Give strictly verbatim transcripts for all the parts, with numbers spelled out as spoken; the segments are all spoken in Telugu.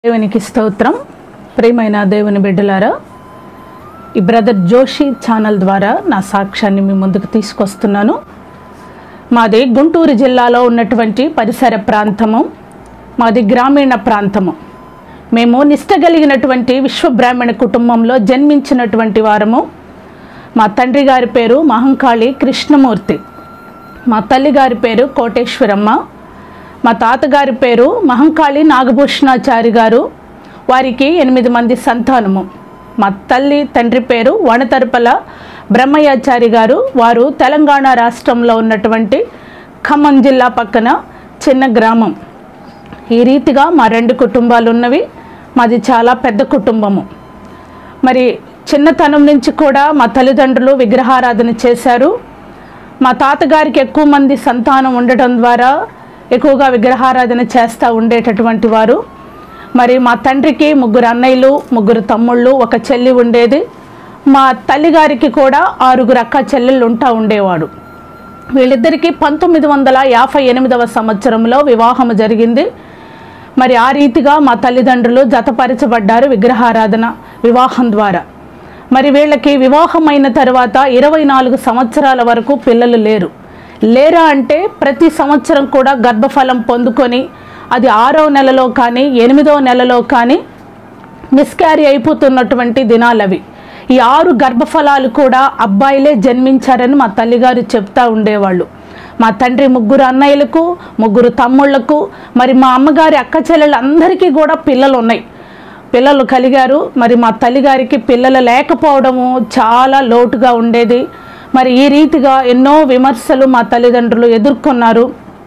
దేవునికి స్తోత్రం. ప్రియమైన దేవుని బిడ్డలారా, ఈ బ్రదర్ జోషి ఛానల్ ద్వారా నా సాక్ష్యాన్ని మీ ముందుకు తీసుకొస్తున్నాను. మాది గుంటూరు జిల్లాలో ఉన్నటువంటి పరిసర ప్రాంతము, మాది గ్రామీణ ప్రాంతము. మేము నిష్ట కలిగినటువంటి విశ్వబ్రాహ్మణ కుటుంబంలో జన్మించినటువంటి వారము. మా తండ్రి గారి పేరు మహంకాళి కృష్ణమూర్తి, మా తల్లి గారి పేరు కోటేశ్వరమ్మ, మా తాతగారి పేరు మహంకాళి నాగభూషణాచారి గారు. వారికి ఎనిమిది మంది సంతానము. మా తల్లి తండ్రి పేరు వనతరపల బ్రహ్మయ్యాచారి గారు. వారు తెలంగాణ రాష్ట్రంలో ఉన్నటువంటి ఖమ్మం జిల్లా పక్కన చిన్న గ్రామం. ఈ రీతిగా మా రెండు కుటుంబాలు ఉన్నవి. మాది చాలా పెద్ద కుటుంబము. మరి చిన్నతనం నుంచి కూడా మా తల్లిదండ్రులు విగ్రహారాధన చేశారు. మా తాతగారికి ఎక్కువ మంది సంతానం ఉండటం ద్వారా ఎక్కువగా విగ్రహారాధన చేస్తూ ఉండేటటువంటి వారు. మరి మా తండ్రికి ముగ్గురు అన్నయ్యలు, ముగ్గురు తమ్ముళ్ళు, ఒక చెల్లి ఉండేది. మా తల్లిగారికి కూడా ఆరుగురు అక్క చెల్లెళ్ళు ఉంటా ఉండేవాడు. వీళ్ళిద్దరికీ పంతొమ్మిది వందల యాభై ఎనిమిదవ సంవత్సరంలో వివాహం జరిగింది. మరి ఆ రీతిగా మా తల్లిదండ్రులు జతపరచబడ్డారు విగ్రహారాధన వివాహం ద్వారా. మరి వీళ్ళకి వివాహమైన తర్వాత ఇరవై నాలుగు సంవత్సరాల వరకు పిల్లలు లేరు. లేరా అంటే ప్రతి సంవత్సరం కూడా గర్భఫలం పొందుకొని అది ఆరో నెలలో కానీ ఎనిమిదో నెలలో కానీ మిస్క్యారీ అయిపోతున్నటువంటి దినాలు అవి. ఈ ఆరు గర్భఫలాలు కూడా అబ్బాయిలే జన్మించారని మా తల్లిగారు చెప్తా ఉండేవాళ్ళు. మా తండ్రి ముగ్గురు అన్నయ్యలకు, ముగ్గురు తమ్ముళ్లకు, మరి మా అమ్మగారి అక్క చెల్లెళ్ళందరికీ కూడా పిల్లలు ఉన్నాయి, పిల్లలు కలిగారు. మరి మా తల్లిగారికి పిల్లలు లేకపోవడము చాలా లోటుగా ఉండేది. మరి ఈ రీతిగా ఎన్నో విమర్శలు మా తల్లిదండ్రులు ఎదుర్కొన్నారు.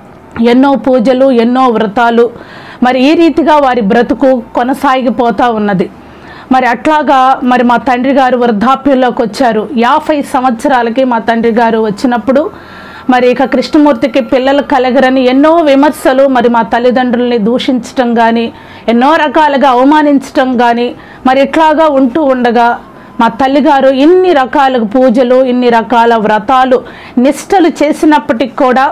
ఎన్నో పూజలు, ఎన్నో వ్రతాలు, మరి ఈ రీతిగా వారి బ్రతుకు కొనసాగిపోతూ ఉన్నది. మరి అట్లాగా మరి మా తండ్రి గారు వృద్ధాప్యంలోకి వచ్చారు. యాభై సంవత్సరాలకి మా తండ్రి గారు వచ్చినప్పుడు మరి ఇక కృష్ణమూర్తికి పిల్లలు కలగరని ఎన్నో విమర్శలు, మరి మా తల్లిదండ్రుల్ని దూషించటం కానీ, ఎన్నో రకాలుగా అవమానించటం కానీ, మరి ఇట్లాగా ఉంటూ ఉండగా మా తల్లిగారు ఇన్ని రకాల పూజలు, ఇన్ని రకాల వ్రతాలు, నిష్టలు చేసినప్పటికి కూడా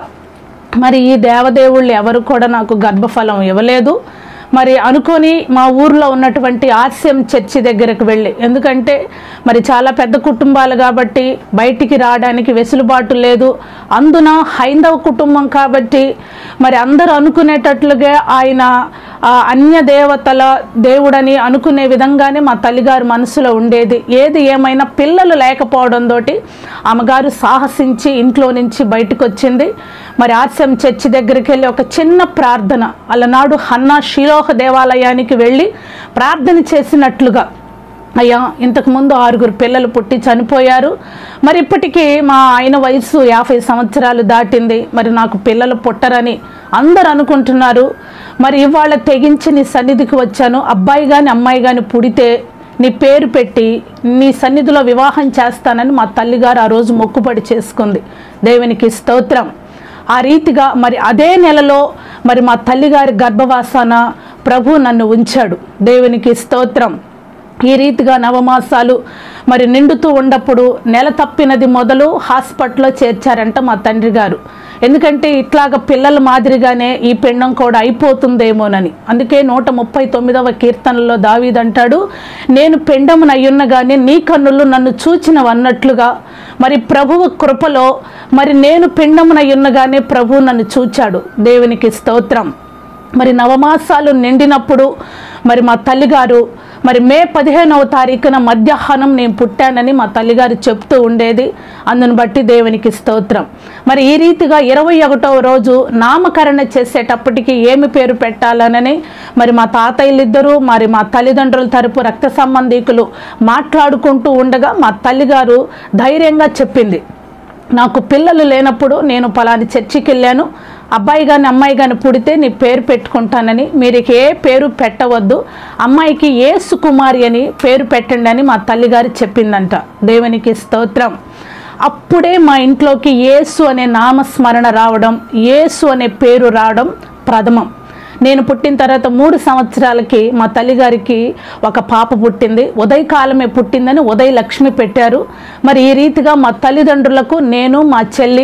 మరి ఈ దేవదేవుళ్ళు ఎవరు కూడా నాకు గర్భఫలం ఇవ్వలేదు. మరి అనుకొని మా ఊర్లో ఉన్నటువంటి ఆర్సిఎం చర్చి దగ్గరకు వెళ్ళి, ఎందుకంటే మరి చాలా పెద్ద కుటుంబాలు కాబట్టి బయటికి రావడానికి వెసులుబాటు లేదు. అందున హైందవ కుటుంబం కాబట్టి మరి అందరూ అనుకునేటట్లుగా ఆయన అన్య దేవతల దేవుడని అనుకునే విధంగానే మా తల్లిగారు మనసులో ఉండేది. ఏది ఏమైనా పిల్లలు లేకపోవడంతో ఆమెగారు సాహసించి ఇంట్లో నుంచి బయటకు వచ్చింది. మరి ఆర్సిఎం చర్చి దగ్గరికి వెళ్ళి ఒక చిన్న ప్రార్థన, అలనాడు హన్నా శిలోహ దేవాలయానికి వెళ్ళి ప్రార్థన చేసినట్లుగా, అయ్యా ఇంతకుముందు ఆరుగురు పిల్లలు పుట్టి చనిపోయారు, మరి ఇప్పటికీ మా ఆయన వయసు యాభై సంవత్సరాలు దాటింది, మరి నాకు పిల్లలు పుట్టరని అందరు అనుకుంటున్నారు. మరి ఇవాళ తెగించి నీ సన్నిధికి వచ్చాను. అబ్బాయి కానీ అమ్మాయి కానీ పుడితే నీ పేరు పెట్టి నీ సన్నిధిలో వివాహం చేస్తానని మా తల్లిగారు ఆ రోజు మొక్కుబడి చేసుకుంది. దేవునికి స్తోత్రం. ఆ రీతిగా మరి అదే నెలలో మరి మా తల్లిగారి గర్భవాసాన ప్రభు నన్ను ఉంచాడు. దేవునికి స్తోత్రం. ఈ రీతిగా నవమాసాలు మరి నిండుతూ ఉన్నప్పుడు నెల తప్పినది మొదలు హాస్పిటల్లో చేర్చారంట మా తండ్రి గారు. ఎందుకంటే ఇట్లాగ పిల్లల మాదిరిగానే ఈ పిండం కూడా అయిపోతుందేమోనని. అందుకే నూట ముప్పై తొమ్మిదవ కీర్తనలో దావీదంటాడు, నేను పిండమునయ్యున్న కానీ నీ కన్నులు నన్ను చూచినవన్నట్లుగా మరి ప్రభువు కృపలో మరి నేను పిండమునయ్యున్నగానే ప్రభువు నన్ను చూచాడు. దేవునికి స్తోత్రం. మరి నవమాసాలు నిండినప్పుడు మరి మా తల్లిగారు మరి మే పదిహేనవ తారీఖున మధ్యాహ్నం నేను పుట్టానని మా తల్లిగారు చెప్తూ ఉండేది. అందును బట్టి దేవునికి స్తోత్రం. మరి ఈ రీతిగా ఇరవై ఒకటవ రోజు నామకరణ చేసేటప్పటికి ఏమి పేరు పెట్టాలనని మరి మా తాతయ్యలిద్దరూ మరి మా తల్లిదండ్రుల తరపు రక్త సంబంధికులు మాట్లాడుకుంటూ ఉండగా మా తల్లిగారు ధైర్యంగా చెప్పింది, నాకు పిల్లలు లేనప్పుడు నేను పలాని చర్చికి వెళ్ళాను, అబ్బాయి కానీ అమ్మాయి కానీ పుడితే నీ పేరు పెట్టుకుంటానని, మీరు ఏ పేరు పెట్టవద్దు, అమ్మాయికి యేసు కుమారి అని పేరు పెట్టండి అని మా తల్లిగారు చెప్పిందంట. దేవునికి స్తోత్రం. అప్పుడే మా ఇంట్లోకి యేసు అనే నామస్మరణ రావడం, యేసు అనే పేరు రావడం ప్రథమం. నేను పుట్టిన తర్వాత మూడు సంవత్సరాలకి మా తల్లిగారికి ఒక పాప పుట్టింది. ఉదయకాలమే పుట్టిందని ఉదయ లక్ష్మి పెట్టారు. మరి ఈ రీతిగా మా తల్లిదండ్రులకు నేను, మా చెల్లి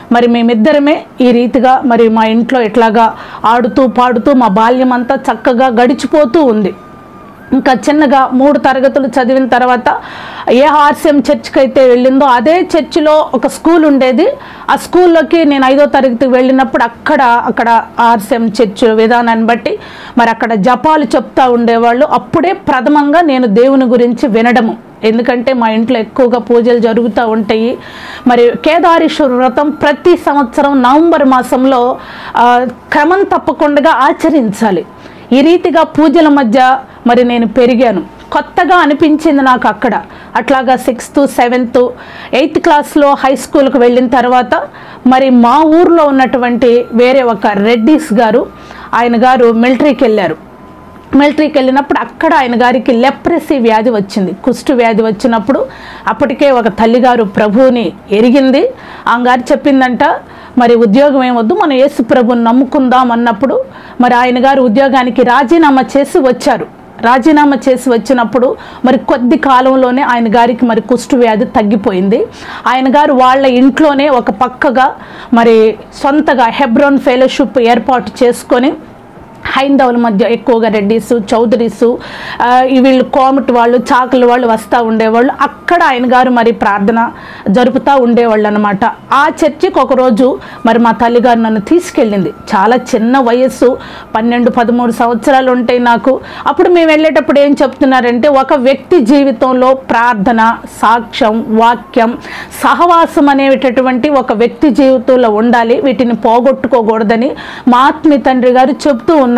మరి మేమిద్దరమే ఈ రీతిగా మరి మా ఇంట్లో ఇట్లాగా ఆడుతూ పాడుతూ మా బాల్యం అంతా చక్కగా గడిచిపోతూ ఉంది. ఇంకా చిన్నగా మూడు తరగతులు చదివిన తర్వాత ఏ ఆర్సీఎం చర్చ్కి అయితే వెళ్ళిందో అదే చర్చిలో ఒక స్కూల్ ఉండేది. ఆ స్కూల్లోకి నేను ఐదో తరగతికి వెళ్ళినప్పుడు అక్కడ అక్కడ ఆర్సీఎం చర్చ్ విధానాన్ని బట్టి మరి అక్కడ జపాలు చెప్తూ ఉండేవాళ్ళు. అప్పుడే ప్రథమంగా నేను దేవుని గురించి వినడము. ఎందుకంటే మా ఇంట్లో ఎక్కువగా పూజలు జరుగుతూ ఉంటాయి. మరి కేదారేశ్వర వ్రతం ప్రతి సంవత్సరం నవంబర్ మాసంలో క్రమం తప్పకుండా ఆచరించాలి. ఈ రీతిగా పూజల మధ్య మరి నేను పెరిగాను. కొత్తగా అనిపించింది నాకు అక్కడ. అట్లాగా సిక్స్త్ సెవెంత్ ఎయిత్ క్లాస్లో హై స్కూల్కి వెళ్ళిన తర్వాత మరి మా ఊర్లో ఉన్నటువంటి వేరే ఒక రెడ్డిస్ గారు, ఆయన గారు మిలిటరీకి వెళ్ళారు. మిలిటరీకి వెళ్ళినప్పుడు అక్కడ ఆయన గారికి లెప్రసీ వ్యాధి వచ్చింది, కుష్టు వ్యాధి వచ్చినప్పుడు అప్పటికే ఒక తల్లిగారు ప్రభువుని ఎరిగింది. ఆమె గారు చెప్పిందంట, మరి ఉద్యోగం ఏమొద్దు, మనం యేసు ప్రభుని నమ్ముకుందాం అన్నప్పుడు మరి ఆయన గారు ఉద్యోగానికి రాజీనామా చేసి వచ్చారు. రాజీనామా చేసి వచ్చినప్పుడు మరి కొద్ది కాలంలోనే ఆయన గారికి మరి కుష్టు వ్యాధి తగ్గిపోయింది. ఆయన గారు వాళ్ళ ఇంట్లోనే ఒక పక్కగా మరి సొంతగా హెబ్రోన్ ఫెలోషిప్ ఏర్పాటు చేసుకొని హైందవుల మధ్య ఎక్కువగా రెడ్డిసు చౌదరీసు వీళ్ళు కోమటి వాళ్ళు చాకలి వాళ్ళు వస్తూ ఉండేవాళ్ళు. అక్కడ ఆయన గారు మరి ప్రార్థన జరుపుతూ ఉండేవాళ్ళు అనమాట. ఆ చర్చికి ఒకరోజు మరి మా తల్లిగారు నన్ను తీసుకెళ్ళింది. చాలా చిన్న వయస్సు, పన్నెండు పదమూడు సంవత్సరాలు ఉంటాయి నాకు. అప్పుడు మేము వెళ్ళేటప్పుడు ఏం చెప్తున్నారంటే, ఒక వ్యక్తి జీవితంలో ప్రార్థన, సాక్ష్యం, వాక్యం, సహవాసం అనేటటువంటి ఒక వ్యక్తి జీవితంలో ఉండాలి, వీటిని పోగొట్టుకోకూడదని మా ఆత్మీయ తండ్రి గారు చెప్తూ ఉన్నారు.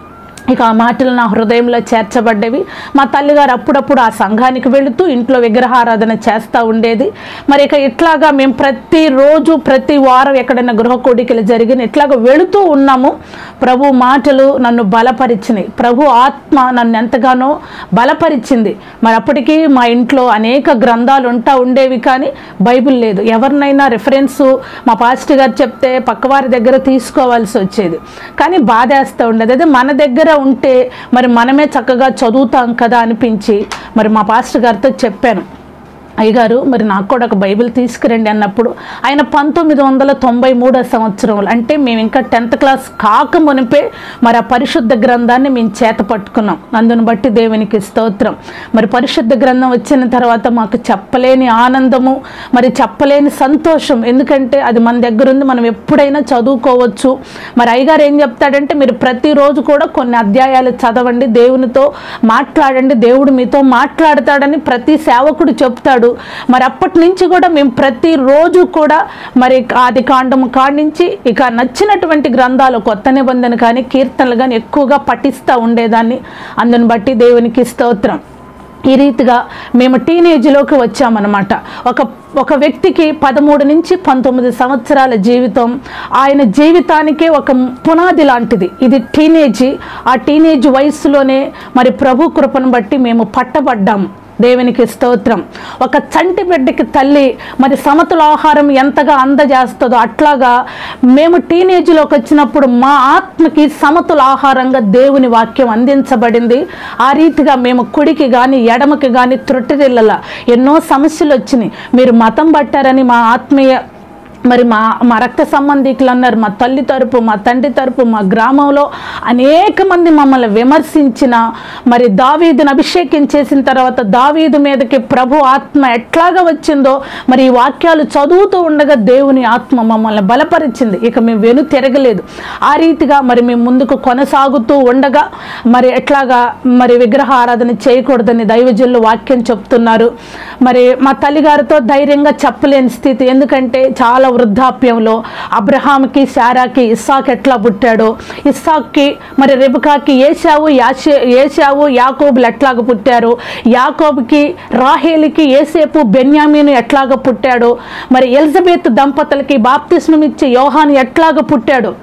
ఇక ఆ మాటలు నా హృదయంలో చేర్చబడ్డవి. మా తల్లిగారు అప్పుడప్పుడు ఆ సంఘానికి వెళుతూ ఇంట్లో విగ్రహారాధన చేస్తూ ఉండేది. మరి ఇక ఇట్లాగా మేము ప్రతిరోజు ప్రతి వారం ఎక్కడైనా గృహ కోడికలు జరిగిన ఇట్లాగా వెళుతూ ఉన్నాము. ప్రభు మాటలు నన్ను బలపరిచినాయి, ప్రభు ఆత్మ నన్ను ఎంతగానో బలపరిచింది. మరి అప్పటికీ మా ఇంట్లో అనేక గ్రంథాలు ఉంటా ఉండేవి, కానీ బైబిల్ లేదు. ఎవరినైనా రిఫరెన్సు మా పాస్టర్ గారు చెప్తే పక్కవారి దగ్గర తీసుకోవాల్సి వచ్చేది, కానీ బాధేస్తూ ఉండేది. అదే మన దగ్గర ఉంటే మరి మనమే చక్కగా చదువుతాం కదా అనిపించి మరి మా పాస్టర్ గారితో చెప్పాను, అయ్యగారు మరి నాకు కూడా ఒక బైబిల్ తీసుకురండి అన్నప్పుడు ఆయన పంతొమ్మిది వందల తొంభై మూడో సంవత్సరంలో, అంటే మేము ఇంకా టెన్త్ క్లాస్ కాక మునిపే మరి ఆ పరిశుద్ధ గ్రంథాన్ని మేము చేత పట్టుకున్నాం. అందును బట్టి దేవునికి స్తోత్రం. మరి పరిశుద్ధ గ్రంథం వచ్చిన తర్వాత మాకు చెప్పలేని ఆనందము, మరి చెప్పలేని సంతోషం. ఎందుకంటే అది మన దగ్గర ఉంది, మనం ఎప్పుడైనా చదువుకోవచ్చు. మరి అయ్యగారు ఏం చెప్తాడంటే, మీరు ప్రతిరోజు కూడా కొన్ని అధ్యాయాలు చదవండి, దేవునితో మాట్లాడండి, దేవుడు మీతో మాట్లాడతాడని ప్రతి సేవకుడు చెప్తాడు. మరి అప్పటి నుంచి కూడా మేము ప్రతిరోజు కూడా మరి ఆది కాండము కాడి నుంచి ఇక నచ్చినటువంటి గ్రంథాలు, కొత్త నిబంధన కానీ కీర్తనలు కానీ ఎక్కువగా పఠిస్తూ ఉండేదాన్ని. అందుని బట్టి దేవునికి స్తోత్రం. ఈ రీతిగా మేము టీనేజ్లోకి వచ్చామన్నమాట. ఒక ఒక వ్యక్తికి పదమూడు నుంచి పంతొమ్మిది సంవత్సరాల జీవితం, ఆయన జీవితానికే ఒక పునాది లాంటిది. ఇది టీనేజ్. ఆ టీనేజ్ వయసులోనే మరి ప్రభు కృపను బట్టి మేము పట్టబడ్డాము. దేవునికి స్తోత్రం. ఒక చంటి బిడ్డకి తల్లి మరి సమతుల ఆహారం ఎంతగా అందజేస్తుందో అట్లాగా మేము టీనేజ్లోకి వచ్చినప్పుడు మా ఆత్మకి సమతుల ఆహారంగా దేవుని వాక్యం అందించబడింది. ఆ రీతిగా మేము కుడికి కానీ ఎడమకి కానీ త్రొట్టిరిల్లలా ఎన్నో సమస్యలు వచ్చినాయి. మీరు మతం పట్టారని మా ఆత్మీయ మరి మా మా రక్త సంబంధికులు అన్నారు, మా తల్లి తరపు, మా తండ్రి తరపు, మా గ్రామంలో అనేక మంది మమ్మల్ని విమర్శించిన, మరి దావీదును అభిషేకం చేసిన తర్వాత దావీదు మీదకి ప్రభు ఆత్మ ఎట్లాగా వచ్చిందో మరి ఈ వాక్యాలు చదువుతూ ఉండగా దేవుని ఆత్మ మమ్మల్ని బలపరిచింది. ఇక మేము వెను తిరగలేదు. ఆ రీతిగా మరి మేము ముందుకు కొనసాగుతూ ఉండగా మరి ఎట్లాగా మరి విగ్రహ ఆరాధన చేయకూడదని దైవజనులు వాక్యం చెప్తున్నారు. మరి మా తల్లిగారితో ధైర్యంగా చెప్పలేని స్థితి. ఎందుకంటే చాలా వృద్ధాప్యంలో అబ్రహాంకి శారాకి ఇస్సాకు ఎట్లా పుట్టాడో, ఇస్సాక్కి మరి రెబెకాకి ఏశావు యాషే ఏశావు యాకోబులు ఎట్లాగ పుట్టారు, యాకోబుకి రాహేలికి ఏసేపు బెన్యామీను ఎట్లాగ పుట్టాడో, మరి ఎలిజబెత్ దంపతులకి బాప్తిస్మం ఇచ్చే యోహాను ఎట్లాగ పుట్టాడు,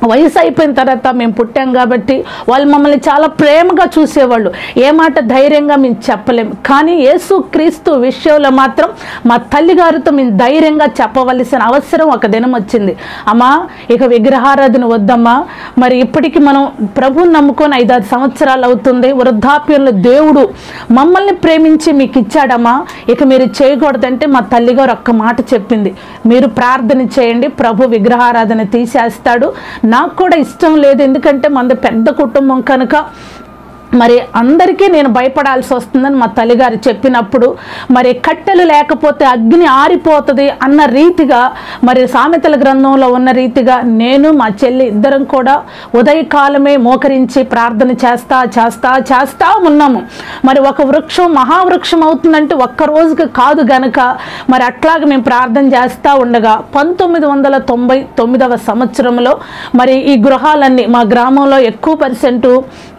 వయసు అయిపోయిన తర్వాత మేము పుట్టాం కాబట్టి వాళ్ళు మమ్మల్ని చాలా ప్రేమగా చూసేవాళ్ళు. ఏ మాట ధైర్యంగా మేము చెప్పలేము. కానీ యేసు క్రీస్తు విషయంలో మాత్రం మా తల్లిగారితో మేము ధైర్యంగా చెప్పవలసిన అవసరం ఒక దినం వచ్చింది. అమ్మా, ఇక విగ్రహారాధన వద్దమ్మా, మరి ఇప్పటికి మనం ప్రభువుని నమ్ముకొని ఐదారు సంవత్సరాలు అవుతుంది, వృద్ధాప్యంలో దేవుడు మమ్మల్ని ప్రేమించి మీకు ఇచ్చాడమ్మా, ఇక మీరు చేయకూడదంటే మా తల్లిగారు ఒక్క మాట చెప్పింది, మీరు ప్రార్థన చేయండి, ప్రభు విగ్రహారాధన తీసేస్తాడు. నాకు కూడా ఇష్టం లేదు, ఎందుకంటే మనది పెద్ద కుటుంబం కనుక మరి అందరికీ నేను భయపడాల్సి వస్తుందని మా తల్లిగారు చెప్పినప్పుడు, మరి కట్టెలు లేకపోతే అగ్ని ఆరిపోతుంది అన్న రీతిగా, మరి సామెతల గ్రంథంలో ఉన్న రీతిగా నేను మా చెల్లి ఇద్దరం కూడా ఉదయకాలమే మోకరించి ప్రార్థన చేస్తా చేస్తా చేస్తా ఉన్నాము. మరి ఒక వృక్షం మహావృక్షం అవుతుందంటే ఒక్క రోజుకి కాదు గనక మరి అట్లాగే మేము ప్రార్థన చేస్తూ ఉండగా పంతొమ్మిది వందల తొంభై తొమ్మిదవ సంవత్సరంలో మరి ఈ గృహాలన్నీ మా గ్రామంలో ఎక్కువ పర్సెంటు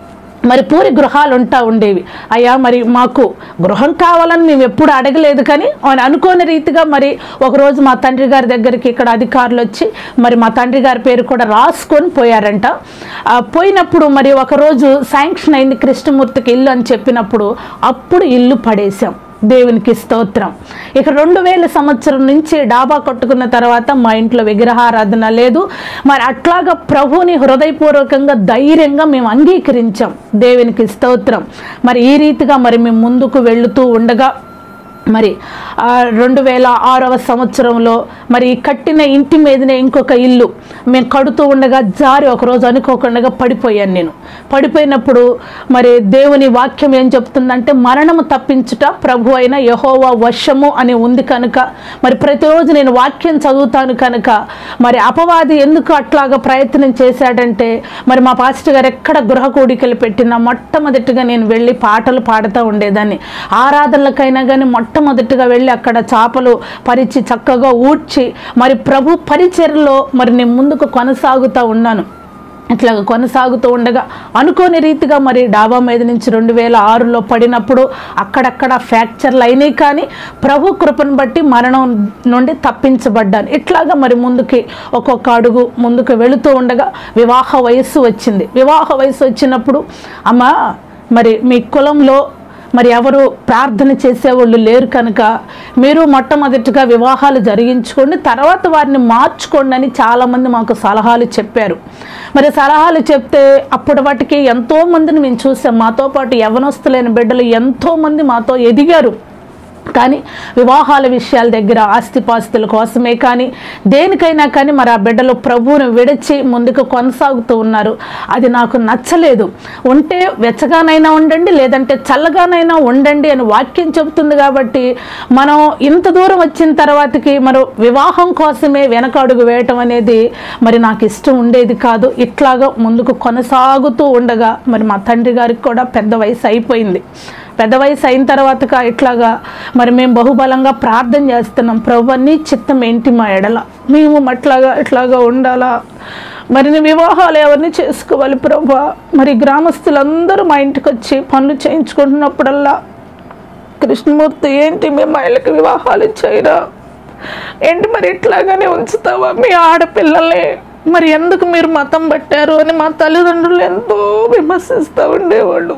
మరి పూరి గృహాలు ఉంటా ఉండేవి. అయ్యా, మరి మాకు గృహం కావాలని మేము ఎప్పుడు అడగలేదు, కానీ అనుకోని రీతిగా మరి ఒకరోజు మా తండ్రి గారి దగ్గరికి ఇక్కడ అధికారులు వచ్చి మరి మా తండ్రి గారి పేరు కూడా రాసుకొని పోయారంట. పోయినప్పుడు మరి ఒకరోజు శాంక్షన్ అయింది కృష్ణమూర్తికి ఇల్లు అని చెప్పినప్పుడు అప్పుడు ఇల్లు పడేశాం. దేవునికి స్తోత్రం. ఇక రెండు వేల సంవత్సరం నుంచి డాబా కట్టుకున్న తర్వాత మా ఇంట్లో విగ్రహారాధన లేదు. మరి అట్లాగా ప్రభువుని హృదయపూర్వకంగా ధైర్యంగా మేము అంగీకరించాం. దేవునికి స్తోత్రం. మరి ఈ రీతిగా మరి మేము ముందుకు వెళుతూ ఉండగా మరి రెండు వేల ఆరవ సంవత్సరంలో మరి కట్టిన ఇంటి మీదనే ఇంకొక ఇల్లు మేము కడుతూ ఉండగా జారి ఒకరోజు అనుకోకుండా పడిపోయాను. నేను పడిపోయినప్పుడు మరి దేవుని వాక్యం ఏం చెప్తుందంటే, మరణము తప్పించుట ప్రభు అయిన యెహోవా వశము అని ఉంది కనుక మరి ప్రతిరోజు నేను వాక్యం చదువుతాను కనుక మరి అపవాది ఎందుకు అట్లాగా ప్రయత్నం చేశాడంటే, మరి మా పాస్టర్ గారు ఎక్కడ గృహ కూడికలు పెట్టినా మొట్టమొదటిగా నేను వెళ్ళి పాటలు పాడుతూ ఉండేదాన్ని. ఆరాధనలకైనా కానీ మొట్టమొదటిగా వెళ్ళి అక్కడ చేపలు పరిచి చక్కగా ఊడ్చి మరి ప్రభు పరిచర్లో మరి నేను ముందుకు కొనసాగుతూ ఉన్నాను. ఇట్లా కొనసాగుతూ ఉండగా అనుకోని రీతిగా మరి డాబా మీద నుంచి రెండు వేల ఆరులో పడినప్పుడు అక్కడక్కడ ఫ్రాక్చర్లు అయినాయి, కానీ ప్రభు కృపను బట్టి మరణం నుండి తప్పించబడ్డాను. ఇట్లాగా మరి ముందుకి ఒక్కొక్క అడుగు ముందుకు వెళుతూ ఉండగా వివాహ వయస్సు వచ్చింది. వివాహ వయస్సు వచ్చినప్పుడు, అమ్మా మరి మీ కులంలో మరి ఎవరు ప్రార్థన చేసేవాళ్ళు లేరు కనుక మీరు మొట్టమొదటిగా వివాహాలు జరిగించుకోండి, తర్వాత వారిని మార్చుకోండి అని చాలామంది మాకు సలహాలు చెప్పారు. మరి సలహాలు చెప్తే అప్పటి వాటికి ఎంతోమందిని మేము చూసాం. మాతో పాటు యవ్వనస్తులైన బిడ్డలు ఎంతోమంది మాతో ఎదిగారు. కానీ వివాహాల విషయాల దగ్గర ఆస్తిపాస్తుల కోసమే కానీ దేనికైనా కానీ మరి ఆ బిడ్డలు ప్రభువును విడిచి ముందుకు కొనసాగుతూ ఉన్నారు. అది నాకు నచ్చలేదు. ఉంటే వెచ్చగానైనా ఉండండి, లేదంటే చల్లగానైనా ఉండండి అని వాక్యం చెబుతుంది. కాబట్టి మనం ఇంత దూరం వచ్చిన తర్వాతకి మరి వివాహం కోసమే వెనక అడుగు వేయటం అనేది మరి నాకు ఇష్టం ఉండేది కాదు. ఇట్లాగా ముందుకు కొనసాగుతూ ఉండగా మరి మా తండ్రి గారికి కూడా పెద్ద వయసు అయిపోయింది. పెద్ద వయసు అయిన తర్వాత ఇట్లాగా మరి మేము బహుబలంగా ప్రార్థన చేస్తున్నాం, ప్రభు నీ చిత్తం ఏంటి మా ఎడల, మేము అట్లాగా ఇట్లాగా ఉండాలా, మరి వివాహాలు ఎవరిని చేసుకోవాలి ప్రభు. మరి గ్రామస్తులందరూ మా ఇంటికి వచ్చి పనులు చేయించుకుంటున్నప్పుడల్లా, కృష్ణమూర్తి ఏంటి మేము మహిళకి వివాహాలు చేయరా, ఏంటి మరి ఇట్లాగానే ఉంచుతావా మీ ఆడపిల్లల్ని, మరి ఎందుకు మీరు మతం పట్టారు అని మా తల్లిదండ్రులు ఎంతో విమర్శిస్తూ ఉండేవాళ్ళు.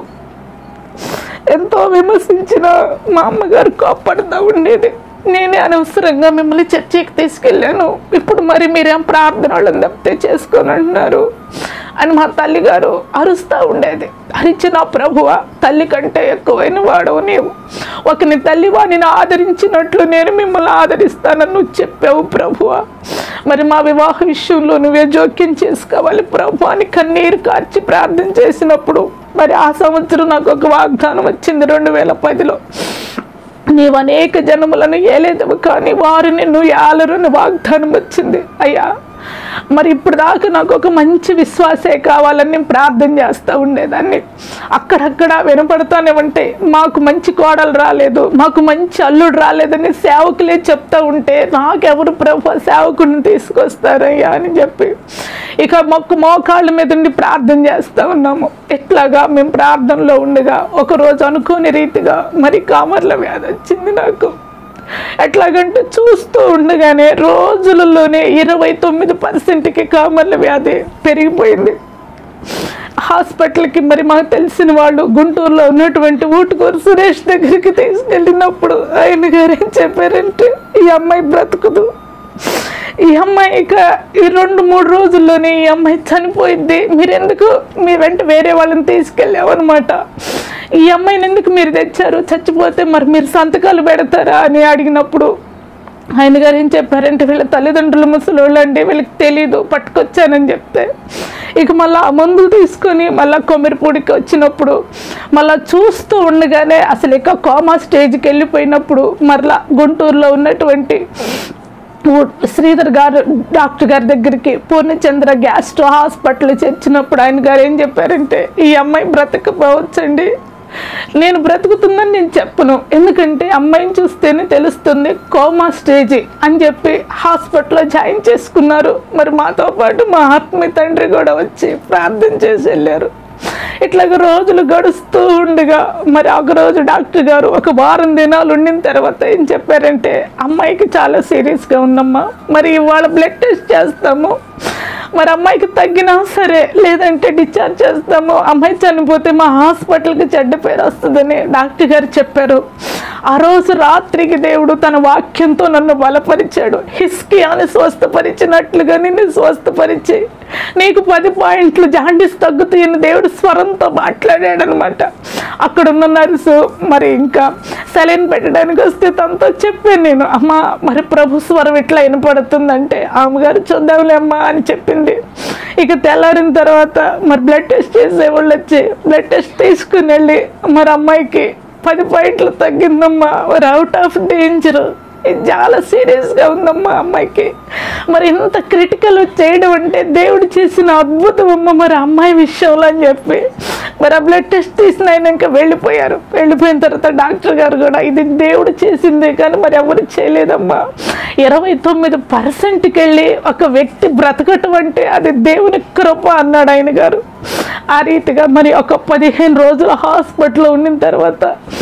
ఎంతో విమర్శించిన మా అమ్మగారు కోప్పడుతూ ఉండేది. నేనే అనవసరంగా మిమ్మల్ని చర్చికి తీసుకెళ్ళాను, ఇప్పుడు మరి మీరేం ప్రార్థనలను తప్పితే చేసుకొని అంటున్నారు అని మా తల్లిగారు అరుస్తూ ఉండేది. అరిచిన ప్రభువ, తల్లి కంటే ఎక్కువైన వాడవు నీవు, ఒకని తల్లి వాడిని ఆదరించినట్లు నేను మిమ్మల్ని ఆదరిస్తానని నువ్వు చెప్పావు ప్రభువ. మరి మా వివాహ విషయంలో నువ్వే జోక్యం చేసుకోవాలి ప్రభు అని కన్నీరు కార్చి ప్రార్థన చేసినప్పుడు మరి ఆ సంవత్సరం నాకు ఒక వాగ్దానం వచ్చింది. రెండు వేల పదిలో నీవు అనేక జనములను ఏలేదవు కానీ వారు నిన్ను ఏలరని వాగ్దానం వచ్చింది. అయ్యా, మరి ఇప్పుడు దాకా నాకు ఒక మంచి విశ్వాసే కావాలని నేను ప్రార్థన చేస్తూ ఉండేదాన్ని. అక్కడక్కడ వినపడతానే ఉంటే మాకు మంచి కోడలు రాలేదు, మాకు మంచి అల్లుడు రాలేదని సేవకులే చెప్తూ ఉంటే నాకెవరు ప్రభు సేవకుడిని తీసుకొస్తారయ్యా అని చెప్పి ఇక మొక్కు మోకాళ్ళ మీద ఉండి ప్రార్థన చేస్తూ ఉన్నాము. ఇట్లాగా మేము ప్రార్థనలో ఉండగా ఒకరోజు అనుకోని రీతిగా మరి కామర్ల వ్యాధి వచ్చింది నాకు. ఎట్లాగంటే చూస్తూ ఉండగానే రోజులలోనే ఇరవై తొమ్మిది పర్సెంట్కి కామర్ల వ్యాధి పెరిగిపోయింది. హాస్పిటల్కి మరి మాకు తెలిసిన వాళ్ళు గుంటూరులో ఉన్నటువంటి ఊటుకూరు సురేష్ దగ్గరికి తీసుకెళ్ళినప్పుడు ఆయన గారు ఏం చెప్పారంటే, ఈ అమ్మాయి బ్రతుకుదు, ఈ అమ్మాయి ఇక ఈ రెండు మూడు రోజుల్లోనే ఈ అమ్మాయి చనిపోయిద్ది, మీరెందుకు మీ వెంట వేరే వాళ్ళని తీసుకెళ్ళామన్నమాట, ఈ అమ్మాయిని ఎందుకు మీరు తెచ్చారు, చచ్చిపోతే మరి మీరు సంతకాలు పెడతారా అని అడిగినప్పుడు ఆయన గారు ఏం చెప్పారంటే, వీళ్ళ తల్లిదండ్రులు ముసలోళ్ళు అండి, వీళ్ళకి తెలీదు, పట్టుకొచ్చానని చెప్తే ఇక మళ్ళీ ఆ మందులు తీసుకొని మళ్ళీ కొమ్మిరిపూడికి వచ్చినప్పుడు మళ్ళీ చూస్తూ ఉండగానే అసలు ఇక కోమా స్టేజ్కి వెళ్ళిపోయినప్పుడు మరలా గుంటూరులో ఉన్నటువంటి శ్రీధర్ గారు డాక్టర్ గారి దగ్గరికి పూర్ణచంద్ర గ్యాస్ట్రో హాస్పిటల్ చేర్చినప్పుడు ఆయన గారు ఏం చెప్పారంటే, ఈ అమ్మాయి బ్రతకపోవచ్చండి, నేను బ్రతుకుతుందని నేను చెప్పను, ఎందుకంటే అమ్మాయిని చూస్తేనే తెలుస్తుంది కోమా స్టేజీ అని చెప్పి హాస్పిటల్లో జాయిన్ చేసుకున్నారు. మరి మాతో పాటు మా ఆత్మీయ తండ్రి కూడా వచ్చి ప్రార్థన చేసి వెళ్ళారు. ఇట్లాగ రోజులు గడుస్తూ ఉండగా మరి ఒక రోజు డాక్టర్ గారు ఒక వారం దినాలు ఉండిన తర్వాత ఏం చెప్పారంటే, అమ్మాయికి చాలా సీరియస్గా ఉందమ్మా, మరి ఇవాళ బ్లడ్ టెస్ట్ చేస్తాము, మరి అమ్మాయికి తగ్గినా సరే లేదంటే డిశ్చార్జ్ చేస్తాము, అమ్మాయి చనిపోతే మా హాస్పిటల్కి చెడ్డ పేరు వస్తుందని డాక్టర్ గారు చెప్పారు. ఆ రోజు రాత్రికి దేవుడు తన వాక్యంతో నన్ను బలపరిచాడు. హిస్కియాని స్వస్థపరిచినట్లుగా నిన్ను స్వస్థపరిచి నీకు పది పాయింట్లు జాండీస్ తగ్గుతాయని దేవుడు స్వరంతో మాట్లాడాడు అనమాట. అక్కడున్న నర్సు మరి ఇంకా సెలైన్ పెట్టడానికి వస్తే తనతో చెప్పాను నేను, అమ్మ మరి ప్రభు స్వరం ఇట్లా వినపడుతుందంటే ఆమెగారు చూద్దాంలే అమ్మా అని చెప్పింది. ఇక తెల్లారిన తర్వాత మరి బ్లడ్ టెస్ట్ చేసేవాళ్ళు వచ్చి బ్లడ్ టెస్ట్ తీసుకుని వెళ్ళి మరి అమ్మాయికి పది పాయింట్లు తగ్గిందమ్మా, మరి అవుట్ ఆఫ్ డేంజర్, ఇది చాలా సీరియస్గా ఉందమ్మా అమ్మాయికి. మరి ఇంత క్రిటికల్ చేయడం అంటే దేవుడు చేసిన అద్భుతం అమ్మ మరి అమ్మాయి విషయంలో అని చెప్పి మరి ఆ బ్లడ్ టెస్ట్ తీసిన ఆయన ఇంకా వెళ్ళిపోయారు. వెళ్ళిపోయిన తర్వాత డాక్టర్ గారు కూడా ఇది దేవుడు చేసిందే కానీ మరి ఎవరు చేయలేదమ్మా, ఇరవై తొమ్మిది పర్సెంట్కి వెళ్ళి ఒక వ్యక్తి బ్రతకటం అంటే అది దేవుని కృప అన్నాడు ఆయన గారు. ఆ రీతిగా మరి ఒక పదిహేను రోజులు హాస్పిటల్లో ఉండిన తర్వాత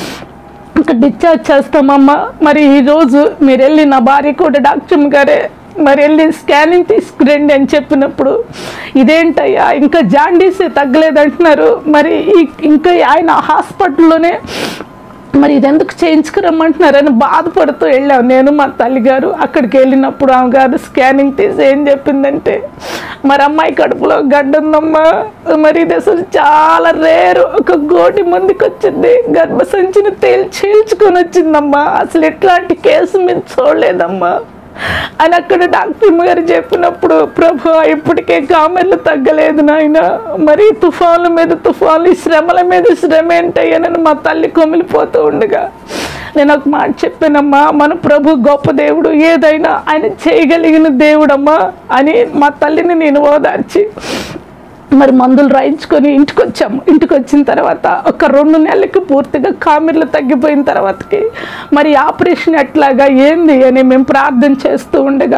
ఇంకా డిశ్చార్జ్ చేస్తామమ్మా, మరి ఈరోజు మీరు వెళ్ళి నా భార్య కూడా డాక్టర్ గారే మరి వెళ్ళి స్కానింగ్ తీసుకురండి అని చెప్పినప్పుడు ఇదేంటయ్యా ఇంకా జాండీసే తగ్గలేదంటున్నారు, మరి ఇంకా ఆయన హాస్పిటల్లోనే మరి ఇది ఎందుకు చేయించుకురమ్మంటున్నారని బాధపడుతూ వెళ్ళాం నేను మా తల్లిగారు. అక్కడికి వెళ్ళినప్పుడు ఆమె గారు స్కానింగ్ తీసి ఏం చెప్పిందంటే, మరి అమ్మాయి కడుపులో గడ్డ ఉందమ్మా, మరి ఇది అసలు చాలా రేరు, ఒక గోటి మందికి వచ్చింది, గర్భసంచిని తేల్చి చీల్చుకొని వచ్చిందమ్మా, అసలు ఇట్లాంటి కేసు మీరు చూడలేదమ్మా అని అక్కడ డాక్టర్ గారు చెప్పినప్పుడు, ప్రభు ఇప్పటికే కామెర్లు తగ్గలేదు నాయన, మరి తుఫాన్ల మీద తుఫాన్లు, శ్రమల మీద శ్రమ ఏంటయ్యానని మా తల్లి కొమిలిపోతూ ఉండగా నేను ఒక మాట చెప్పానమ్మా, మన ప్రభు గొప్ప దేవుడు, ఏదైనా ఆయన చేయగలిగిన దేవుడమ్మా అని మా తల్లిని నేను ఓదార్చి మరి మందులు రాయించుకొని ఇంటికి వచ్చాము. ఇంటికి వచ్చిన తర్వాత ఒక రెండు నెలలకి పూర్తిగా కామెర్లు తగ్గిపోయిన తర్వాతకి మరి ఆపరేషన్ ఎట్లాగా ఏంది అని మేము ప్రార్థన చేస్తూ ఉండగా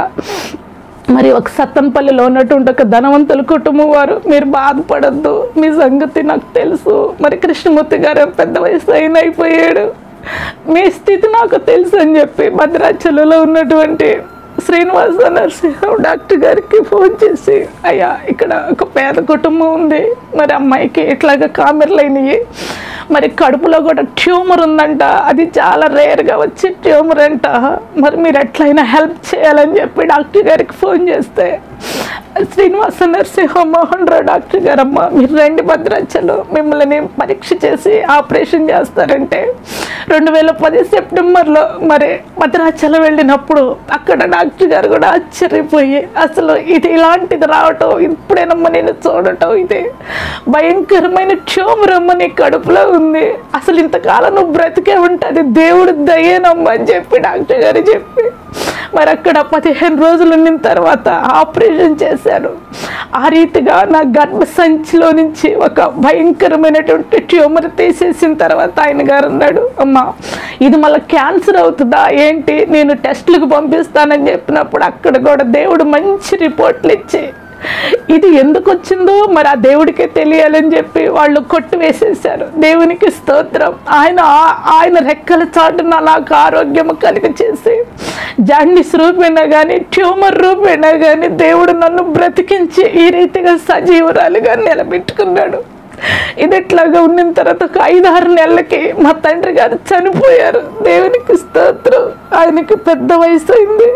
మరి ఒక సత్తనపల్లిలో ఉన్నటువంటి ఒక ధనవంతుల కుటుంబం వారు, మీరు బాధపడద్దు, మీ సంగతి నాకు తెలుసు, మరి కృష్ణమూర్తి గారు పెద్ద వయసు అయిన అయిపోయాడు, మీ స్థితి నాకు తెలుసు అని చెప్పి భద్రాచలంలో ఉన్నటువంటి శ్రీనివాస నరసింహ డాక్టర్ గారికి ఫోన్ చేసి, అయ్యా ఇక్కడ ఒక పేద కుటుంబం ఉంది, మరి అమ్మాయికి ఇట్లాగా కామెర్లు అయినాయి, మరి కడుపులో కూడా ట్యూమర్ ఉందంట, అది చాలా రేర్గా వచ్చే ట్యూమర్ అంట, మరి మీరు ఎట్లయినా హెల్ప్ చేయాలని చెప్పి డాక్టర్ గారికి ఫోన్ చేస్తే, శ్రీనివాస నరసింహ మోహన్ రావు డాక్టర్ గారమ్మ మీరు రండి భద్రాచలం, మిమ్మల్ని పరీక్ష చేసి ఆపరేషన్ చేస్తారంటే రెండు వేల పది సెప్టెంబర్లో మరి భద్రాచలం వెళ్ళినప్పుడు అక్కడ డాక్టర్ గారు కూడా ఆశ్చర్యపోయి, అసలు ఇది ఇలాంటిది రావటం ఇప్పుడేనమ్మ నేను చూడటం, ఇది భయంకరమైన ట్యూమర్ అమ్మ నీ కడుపులో ఉంది, అసలు ఇంతకాలం నువ్వు బ్రతికే ఉంటుంది, దేవుడు దయ్యేనమ్మ అని చెప్పి డాక్టర్ గారు చెప్పి మరి అక్కడ పదిహేను రోజులు ఉన్న తర్వాత ఆపరేషన్ చేశారు. ఆ రీతిగా నా గర్భసంచిలో నుంచి ఒక భయంకరమైనటువంటి ట్యూమర్ తీసేసిన తర్వాత ఆయన గారు అన్నాడు, అమ్మ ఇది మళ్ళీ క్యాన్సర్ అవుతుందా ఏంటి, నేను టెస్టులకు పంపిస్తానని చెప్పినప్పుడు అక్కడ కూడా దేవుడు మంచి రిపోర్ట్లు ఇచ్చి ఇది ఎందుకు వచ్చిందో మరి ఆ దేవుడికే తెలియాలని చెప్పి వాళ్ళు కొట్టి వేసేసారు. దేవునికి స్తోత్రం. ఆయన ఆయన రెక్కల చాటున నాకు ఆరోగ్యం కలిగ చేసి జాండీస్ రూపేణ కానీ ట్యూమర్ రూపేణ కానీ దేవుడు నన్ను బ్రతికించి ఈ రీతిగా సజీవురాలుగా నిలబెట్టుకున్నాడు. ఇది ఇట్లాగా ఉన్న తర్వాత ఒక ఐదారు నెలలకి మా తండ్రి గారు చనిపోయారు. దేవునికి స్తోత్రం. ఆయనకి పెద్ద వయసు అయింది.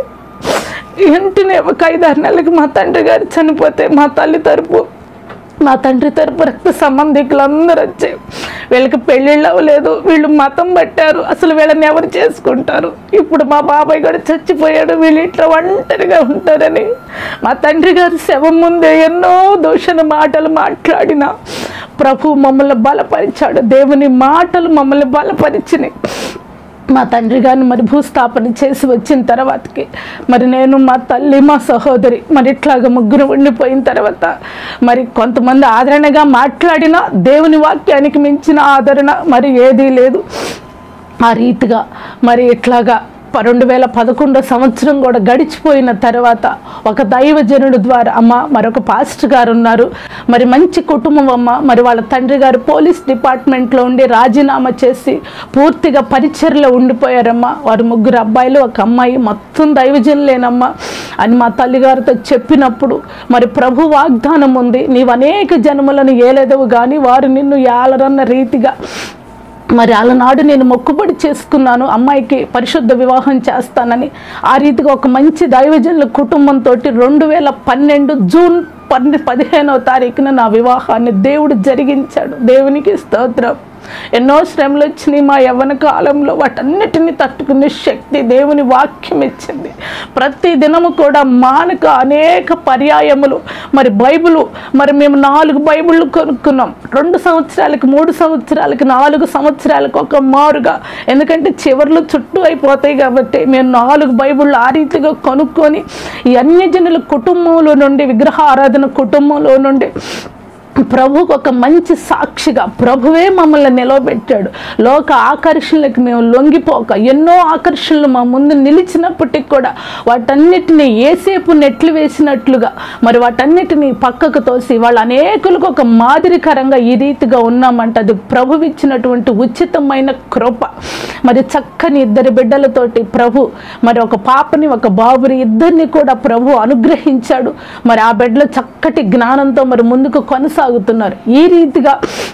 వెంటనే ఒక ఐదారు నెలలకి మా తండ్రి గారు చనిపోతే మా తల్లి తరపు మా తండ్రి తరపు రక్త సంబంధికులు అందరూ వచ్చాయి. వీళ్ళకి పెళ్ళిళ్ళు అవ్వలేదు, వీళ్ళు మతం పట్టారు, అసలు వీళ్ళని ఎవరు చేసుకుంటారు, ఇప్పుడు మా బాబాయ్ కూడా చచ్చిపోయాడు, వీళ్ళు ఇట్లా ఒంటరిగా ఉంటారని మా తండ్రి గారి శవం ముందే ఎన్నో దూషణ మాటలు మాట్లాడిన ప్రభు మమ్మల్ని బలపరిచాడు. దేవుని మాటలు మమ్మల్ని బలపరిచినాయి. మా తండ్రి గారిని మరి భూస్థాపన చేసి వచ్చిన తర్వాతకి మరి నేను మా తల్లి మా సహోదరి మరి ఇట్లాగా ముగ్గురు ఉండిపోయిన తర్వాత మరి కొంతమంది ఆదరణగా మాట్లాడినా దేవుని వాక్యానికి మించిన ఆదరణ మరి ఏదీ లేదు. ఆ రీతిగా మరి ఇట్లాగా రెండు వేల పదకొండో సంవత్సరం కూడా గడిచిపోయిన తర్వాత ఒక దైవజనుడు ద్వారా అమ్మ మరొక పాస్టర్ గారు ఉన్నారు, మరి మంచి కుటుంబం అమ్మ, మరి వాళ్ళ తండ్రి గారు పోలీస్ డిపార్ట్మెంట్లో ఉండి రాజీనామా చేసి పూర్తిగా పరిచర్లో ఉండిపోయారమ్మా. వారు ముగ్గురు అబ్బాయిలు ఒక అమ్మాయి, మొత్తం దైవజనులేనమ్మా అని మా తల్లిగారితో చెప్పినప్పుడు మరి ప్రభు వాగ్దానం ఉంది, నీవు అనేక జన్మలను ఏలేదవు కానీ వారు నిన్ను ఏలరన్న రీతిగా మరి అలనాడు నేను మొక్కుబడి చేసుకున్నాను అమ్మాయికి పరిశుద్ధ వివాహం చేస్తానని. ఆ రీతిగా ఒక మంచి దైవజనుల కుటుంబంతో రెండు వేల పన్నెండు జూన్ పన్నె పదిహేనవ తారీఖున నా వివాహాన్ని దేవుడు జరిగించాడు. దేవునికి స్తోత్రం. ఎన్నో శ్రమలు వచ్చినాయి మా యవ్వన కాలంలో, వాటన్నిటిని తట్టుకునే శక్తి దేవుని వాక్యం ఇచ్చింది. ప్రతి దినము కూడా మానక అనేక పర్యాయములు మరి బైబిల్ మరి మేము నాలుగు బైబిళ్ళు కొనుక్కున్నాం. రెండు సంవత్సరాలకి మూడు సంవత్సరాలకి నాలుగు సంవత్సరాలకు ఒక మారుగా, ఎందుకంటే చివర్లు చుట్టూ అయిపోతాయి కాబట్టి మేము నాలుగు బైబిళ్ళు ఆ రీతిగా కొనుక్కొని ఈ అన్యజనుల కుటుంబంలో నుండి విగ్రహ ఆరాధన కుటుంబంలో నుండి ప్రభుకు ఒక మంచి సాక్షిగా ప్రభువే మమ్మల్ని నిలవబెట్టాడు. లోక ఆకర్షణలకు మేము లొంగిపోక ఎన్నో ఆకర్షణలు మా ముందు నిలిచినప్పటికీ కూడా వాటన్నిటిని ఏసేపు నెట్లు వేసినట్లుగా మరి వాటన్నిటిని పక్కకు తోసి వాళ్ళు అనేకులకు ఒక మాదిరికరంగా ఈ రీతిగా ఉన్నామంటే అది ప్రభు ఇచ్చినటువంటి ఉచితమైన కృప. మరి చక్కని ఇద్దరి బిడ్డలతోటి ప్రభు మరి ఒక పాపని ఒక బాబుని ఇద్దరిని కూడా ప్రభు అనుగ్రహించాడు. మరి ఆ బిడ్డలు చక్కటి జ్ఞానంతో మరి ముందుకు కొనసాగుతున్నారు. ఈ రీతిగా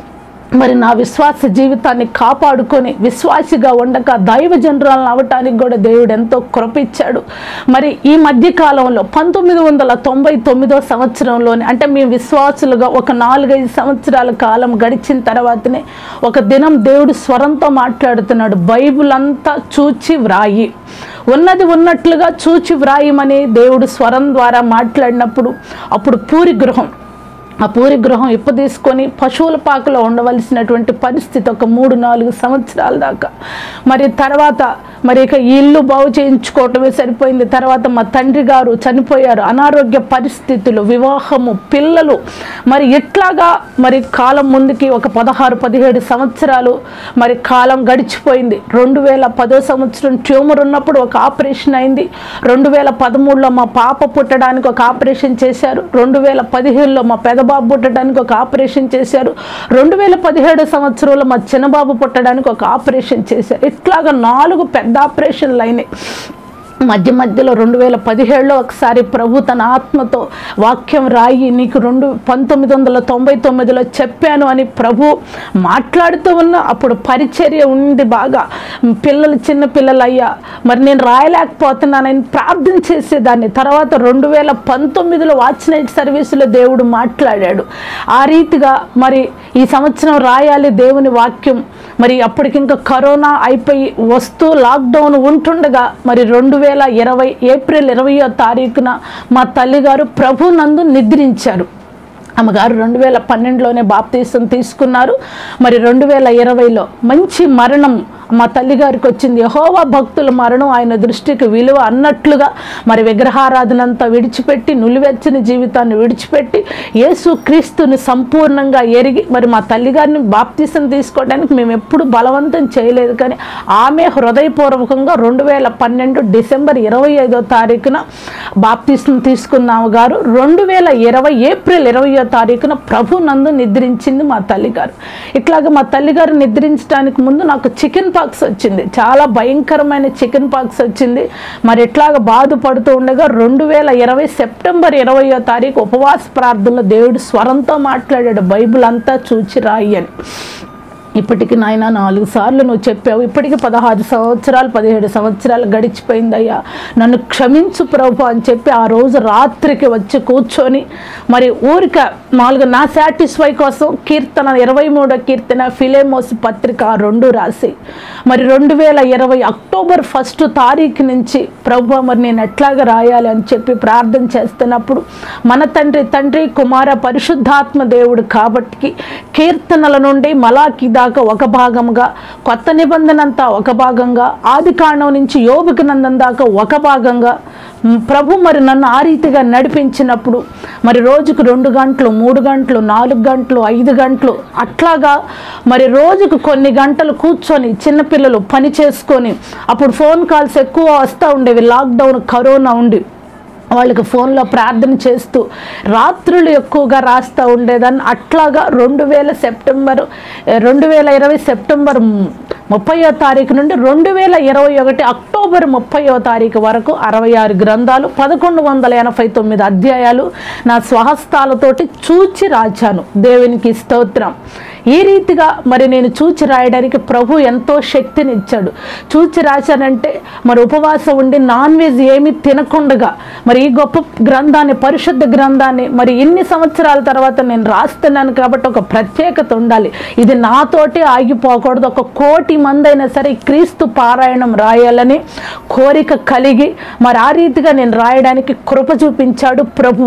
మరి నా విశ్వాస జీవితాన్ని కాపాడుకొని విశ్వాసిగా ఉండక దైవజనరాలను అవటానికి కూడా దేవుడు ఎంతో కృపిచ్చాడు. మరి ఈ మధ్యకాలంలో పంతొమ్మిది వందల తొంభై తొమ్మిదో సంవత్సరంలోనే అంటే మేము విశ్వాసులుగా ఒక నాలుగైదు సంవత్సరాల కాలం గడిచిన తర్వాతనే ఒక దినం దేవుడు స్వరంతో మాట్లాడుతున్నాడు, బైబిల్ అంతా చూచి వ్రాయి, ఉన్నది ఉన్నట్లుగా చూచి వ్రాయమని దేవుడు స్వరం ద్వారా మాట్లాడినప్పుడు అప్పుడు పూరి గృహం ఆ పూరి గృహం ఇప్పు తీసుకొని పశువుల పాకలో ఉండవలసినటువంటి పరిస్థితి ఒక మూడు నాలుగు సంవత్సరాల దాకా. మరి తర్వాత మరి ఇక ఇల్లు బాగు చేయించుకోవటమే సరిపోయింది. తర్వాత మా తండ్రి గారు చనిపోయారు, అనారోగ్య పరిస్థితులు, వివాహము, పిల్లలు, మరి ఇట్లాగా మరి కాలం ముందుకి ఒక పదహారు పదిహేడు సంవత్సరాలు మరి కాలం గడిచిపోయింది. రెండు వేల పదో సంవత్సరం ట్యూమర్ ఉన్నప్పుడు ఒక ఆపరేషన్ అయింది. రెండు వేల పదమూడులో మా పాప పుట్టడానికి ఒక ఆపరేషన్ చేశారు. రెండు వేల పదిహేనులో మా పెదబాబు పుట్టడానికి ఒక ఆపరేషన్ చేశారు. రెండు వేల పదిహేడు సంవత్సరంలో మా చిన్నబాబు పుట్టడానికి ఒక ఆపరేషన్ చేశారు. ఇట్లాగా నాలుగు పెద్ద ఆపరేషన్లు అయినాయి. మధ్య మధ్యలో రెండు వేల పదిహేడులో ఒకసారి ప్రభు తన ఆత్మతో వాక్యం రాయి నీకు రెండు పంతొమ్మిది వందల తొంభై తొమ్మిదిలో చెప్పాను అని ప్రభు మాట్లాడుతూ ఉన్న అప్పుడు పరిచర్య ఉంది బాగా, పిల్లలు చిన్న పిల్లలు అయ్యా మరి నేను రాయలేకపోతున్నానని ప్రార్థన చేసేదాన్ని. తర్వాత రెండు వేల పంతొమ్మిదిలో వాచ్ నైట్ సర్వీసులో దేవుడు మాట్లాడాడు. ఆ రీతిగా మరి ఈ సంవత్సరం రాయాలి దేవుని వాక్యం. మరి అప్పటికింకా కరోనా అయిపోయి వస్తూ లాక్డౌన్ ఉంటుండగా మరి రెండు వేల ఇరవై ఏప్రిల్ ఇరవయో తారీఖున మా తల్లిగారు ప్రభు నందు నిద్రించారు. అమ్మగారు రెండు వేల పన్నెండులోనే బాప్తీసం తీసుకున్నారు. మరి రెండు వేల ఇరవైలో మంచి మరణం మా తల్లిగారికి వచ్చింది. యెహోవా భక్తుల మరణం ఆయన దృష్టికి విలువ అన్నట్లుగా మరి విగ్రహారాధన అంతా విడిచిపెట్టి, నులివెచ్చని జీవితాన్ని విడిచిపెట్టి యేసు క్రీస్తుని సంపూర్ణంగా ఎరిగి మరి మా తల్లిగారిని బాప్తిసం తీసుకోవడానికి మేము ఎప్పుడు బలవంతం చేయలేదు. కానీ ఆమె హృదయపూర్వకంగా రెండు వేల పన్నెండు డిసెంబర్ ఇరవై ఐదో తారీఖున బాప్తిసం తీసుకున్నాము గారు. రెండు వేల ఇరవై ఏప్రిల్ ఇరవయో తారీఖున ప్రభు నందు నిద్రించింది మా తల్లిగారు. ఇట్లాగా మా తల్లిగారు నిద్రించడానికి ముందు నాకు చికెన్ పాక్స్ వచ్చింది. చాలా భయంకరమైన చికెన్ పాక్స్ వచ్చింది. మరి ఇట్లాగా బాధపడుతూ ఉండగా రెండు వేల ఇరవై సెప్టెంబర్ ఇరవయో తారీఖు ఉపవాస ప్రార్థనలో దేవుడు స్వరంతో మాట్లాడాడు, బైబిల్ అంతా చూచి రాయి అని. ఇప్పటికి నాయన నాలుగు సార్లు నువ్వు చెప్పావు. ఇప్పటికి పదహారు సంవత్సరాలు పదిహేడు సంవత్సరాలు గడిచిపోయిందయ్యా, నన్ను క్షమించు ప్రభు అని చెప్పి ఆ రోజు రాత్రికి వచ్చి కూర్చొని మరి ఊరిక నాలుగు నా సాటిస్ఫై కోసం కీర్తన ఇరవై మూడో కీర్తన ఫిలెమోస్ పత్రిక రెండు రాసి మరి రెండు వేల ఇరవై అక్టోబర్ ఫస్ట్ తారీఖు నుంచి ప్రభు మరి నేను ఎట్లాగా రాయాలి అని చెప్పి ప్రార్థన చేస్తున్నప్పుడు మన తండ్రి తండ్రి కుమార పరిశుద్ధాత్మ దేవుడు కాబట్టి కీర్తనల నుండి మలాకి దాకా ఒక భాగంగా, కొత్త నిబంధన అంతా ఒక భాగంగా, ఆది కాండం నుంచి యోబు గ్రంథం దాకా ఒక భాగంగా ప్రభు మరి నన్ను ఆ రీతిగా నడిపించినప్పుడు మరి రోజుకు రెండు గంటలు మూడు గంటలు నాలుగు గంటలు ఐదు గంటలు అట్లాగా మరి రోజుకు కొన్ని గంటలు కూర్చొని చిన్నపిల్లలు పని చేసుకొని, అప్పుడు ఫోన్ కాల్స్ ఎక్కువ వస్తూ ఉండేవి, లాక్డౌన్ కరోనా ఉండి వాళ్ళకి ఫోన్లో ప్రార్థన చేస్తూ రాత్రులు ఎక్కువగా రాస్తూ ఉండేదాన్ని. అట్లాగా రెండు వేల సెప్టెంబర్ రెండు వేల ఇరవై సెప్టెంబర్ ముప్పయో తారీఖు నుండి రెండు వేల ఇరవై ఒకటి అక్టోబర్ ముప్పయో తారీఖు వరకు అరవై ఆరు గ్రంథాలు పదకొండు వందల ఎనభై తొమ్మిది అధ్యాయాలు నా స్వహస్తాలతోటి చూచి రాచాను. దేవునికి స్తోత్రం. ఈ రీతిగా మరి నేను చూచి రాయడానికి ప్రభు ఎంతో శక్తిని ఇచ్చాడు. చూచి రాశానంటే మరి ఉపవాసం ఉండి నాన్ వెజ్ ఏమీ తినకుండగా మరి ఈ గొప్ప గ్రంథాన్ని, పరిశుద్ధ గ్రంథాన్ని మరి ఇన్ని సంవత్సరాల తర్వాత నేను రాస్తున్నాను కాబట్టి ఒక ప్రత్యేకత ఉండాలి. ఇది నాతోటి ఆగిపోకూడదు. ఒక కోటి మంది అయినా సరే క్రీస్తు పారాయణం రాయాలని కోరిక కలిగి మరి ఆ రీతిగా నేను రాయడానికి కృప చూపించాడు ప్రభు.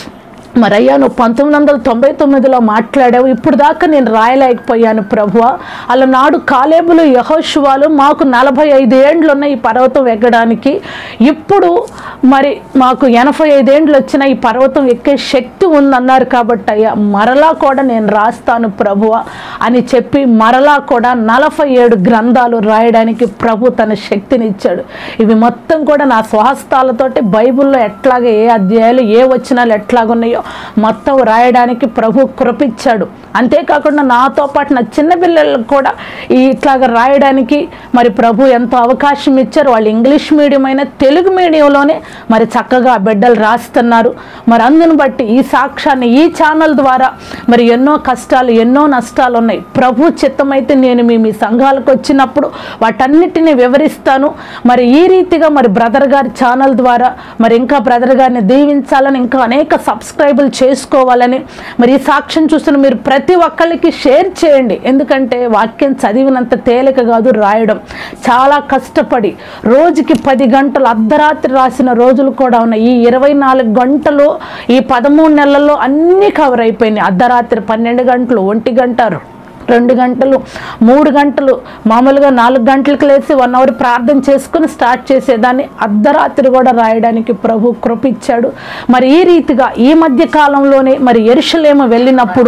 మరి అయ్యా నువ్వు పంతొమ్మిది వందల తొంభై తొమ్మిదిలో మాట్లాడావు, ఇప్పుడు దాకా నేను రాయలేకపోయాను ప్రభువా. అలా నాడు కాలేబులు యెహోషువాలు మాకు నలభై ఐదు ఏండ్లు ఉన్న ఈ పర్వతం ఎక్కడానికి, ఇప్పుడు మరి మాకు ఎనభై ఐదేండ్లు వచ్చిన ఈ పర్వతం ఎక్కే శక్తి ఉందన్నారు కాబట్టి అయ్యా మరలా కూడా నేను రాస్తాను ప్రభువా అని చెప్పి మరలా కూడా నలభై ఏడు గ్రంథాలు రాయడానికి ప్రభు తన శక్తిని ఇచ్చాడు. ఇవి మొత్తం కూడా నా స్వహస్తాలతోటి బైబిల్లో ఎట్లాగా ఏ అధ్యాయాలు ఏ వచనాలు ఎట్లాగున్నాయో మొత్తం రాయడానికి ప్రభు కృపిచ్చాడు. అంతేకాకుండా నాతో పాటు నా చిన్న పిల్లలకు కూడా ఈ ఇట్లాగా రాయడానికి మరి ప్రభు ఎంతో అవకాశం ఇచ్చారు. వాళ్ళు ఇంగ్లీష్ మీడియం అయినా తెలుగు మీడియంలోనే మరి చక్కగా బిడ్డలు రాస్తున్నారు. మరి అందును బట్టి ఈ సాక్ష్యాన్ని ఈ ఛానల్ ద్వారా మరి ఎన్నో కష్టాలు ఎన్నో నష్టాలు ఉన్నాయి. ప్రభు చిత్తమైతే నేను మీ మీ సంఘాలకు వచ్చినప్పుడు వాటన్నిటిని వివరిస్తాను. మరి ఈ రీతిగా మరి బ్రదర్ గారి ఛానల్ ద్వారా మరి ఇంకా బ్రదర్ గారిని దీవించాలని, ఇంకా అనేక సబ్స్క్రైబర్లు చేసుకోవాలని మరి ఈ సాక్ష్యం చూస్తున్న మీరు ప్రతి ఒక్కరికి షేర్ చేయండి. ఎందుకంటే వాక్యం చదివినంత తేలిక కాదు రాయడం, చాలా కష్టపడి రోజుకి పది గంటలు అర్ధరాత్రి రాసిన రోజులు కూడా ఉన్నాయి. ఈ ఇరవై నాలుగు గంటలు ఈ పదమూడు నెలల్లో అన్నీ కవర్ అయిపోయినాయి. అర్ధరాత్రి పన్నెండు గంటలు, ఒంటి గంట, రెండు గంటలు, మూడు గంటలు, మామూలుగా నాలుగు గంటలకు లేచి వన్ అవర్ ప్రార్థన చేసుకుని స్టార్ట్ చేసేదాన్ని. అర్ధరాత్రి కూడా రాయడానికి ప్రభు కృపిచ్చాడు. మరి ఈ రీతిగా ఈ మధ్య కాలంలోనే మరి యెరూషలేము వెళ్ళినప్పుడు